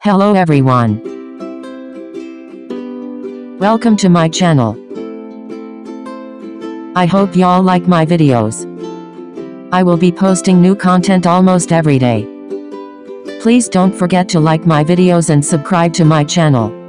Hello everyone. Welcome to my channel. I hope y'all like my videos. I will be posting new content almost every day. Please don't forget to like my videos and subscribe to my channel.